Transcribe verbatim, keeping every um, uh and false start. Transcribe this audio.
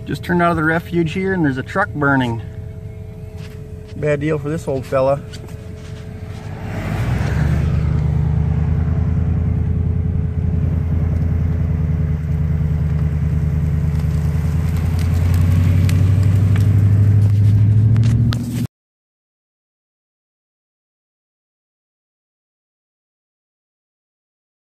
Just turned out of the refuge here and there's a truck burning. Bad deal for this old fella.